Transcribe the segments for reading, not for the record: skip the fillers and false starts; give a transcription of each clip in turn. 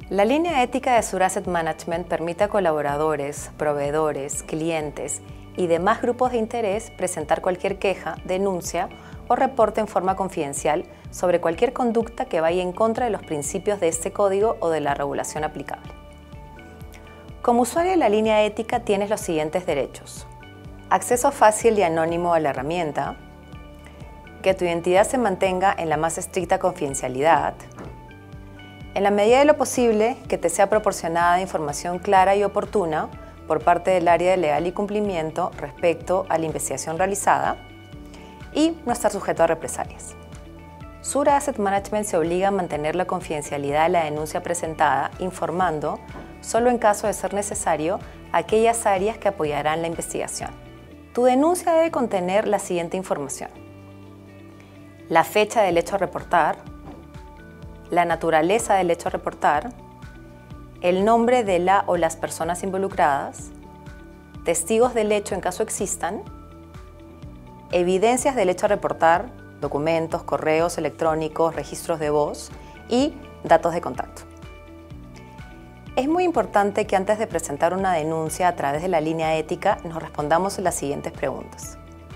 La línea ética de Sur Asset Management permite a colaboradores, proveedores, clientes y demás grupos de interés presentar cualquier queja, denuncia o reporte en forma confidencial sobre cualquier conducta que vaya en contra de los principios de este código o de la regulación aplicable. Como usuario de la línea ética tienes los siguientes derechos: acceso fácil y anónimo a la herramienta, que tu identidad se mantenga en la más estricta confidencialidad, en la medida de lo posible que te sea proporcionada información clara y oportuna por parte del área de legal y cumplimiento respecto a la investigación realizada y no estar sujeto a represalias. Sur Asset Management se obliga a mantener la confidencialidad de la denuncia presentada, informando, solo en caso de ser necesario, aquellas áreas que apoyarán la investigación. Tu denuncia debe contener la siguiente información: la fecha del hecho a reportar, la naturaleza del hecho a reportar, el nombre de la o las personas involucradas, testigos del hecho en caso existan, evidencias del hecho a reportar, documentos, correos electrónicos, registros de voz y datos de contacto. Es muy importante que antes de presentar una denuncia a través de la línea ética nos respondamos las siguientes preguntas.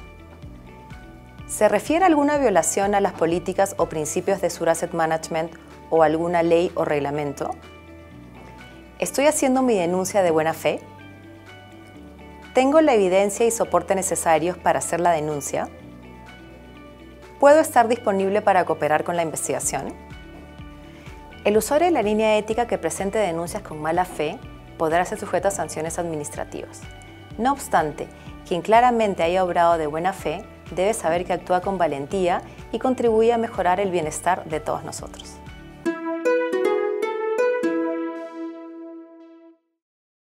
¿Se refiere a alguna violación a las políticas o principios de Sur Asset Management o alguna ley o reglamento? ¿Estoy haciendo mi denuncia de buena fe? ¿Tengo la evidencia y soporte necesarios para hacer la denuncia? ¿Puedo estar disponible para cooperar con la investigación? El usuario de la línea ética que presente denuncias con mala fe podrá ser sujeto a sanciones administrativas. No obstante, quien claramente haya obrado de buena fe debe saber que actúa con valentía y contribuye a mejorar el bienestar de todos nosotros.